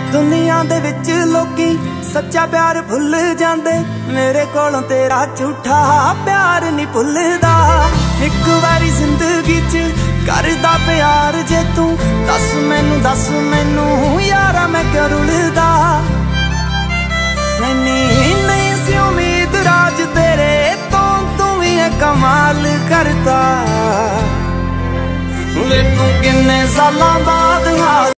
दुनिया दे विच लोकी सच्चा प्यार भुल जांदे, मेरे कोलों तेरा झूठा प्यार नहीं भुलदा। एक बारी जिंदगी च करदा प्यार जे तू, दस मैनू यारा मैं क्यों रुलदा। नहीं सी उम्मीद राज तेरे तो, तू ही है कमाल करता। वे तू किन्ने सालां बाद